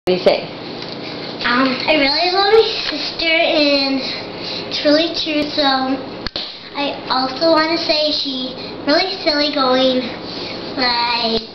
What do you say? I really love my sister, and it's really true. So I also want to say she's really silly, going like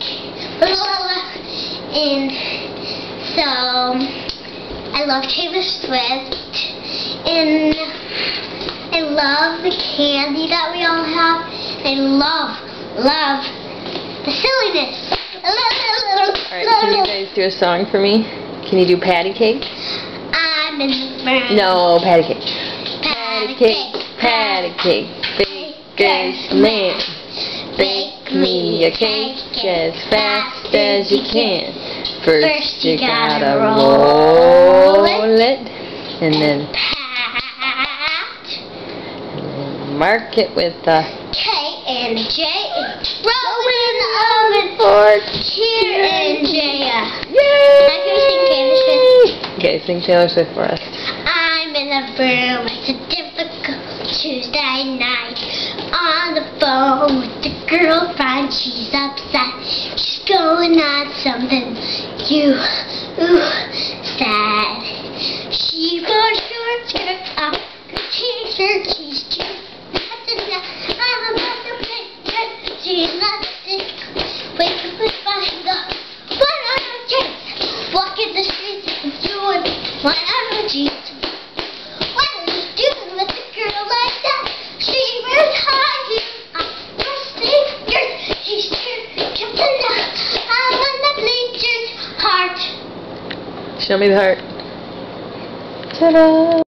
and so I love Taylor Swift, and I love the candy that we all have. I love the silliness. Alright, can you guys do a song for me? Can you do patty cake? I'm in the burn. No, patty cake. Patty cake, patty cake, baker's man. Bake me a cake as fast as you can. First you gotta roll it, and then mark it with a K and J. Roll it in the oven for Kirra and Jaya. Yay! Can we sing Taylor Swift? Okay, sing Taylor Swift for us. I'm in a room. It's a difficult Tuesday night. On the phone with the girlfriend. She's upset. She's going on something sad. She got a short skirt off her t-shirt. She's too I'm about to picture. She's not sick. Wake up and find the 100 kids walking the streets and doing 100 G's. What are you doing with a girl like that? She wears high heels on her sneakers. She's tripping out. I'm on the bleachers. Heart. Show me the heart. Ta-da!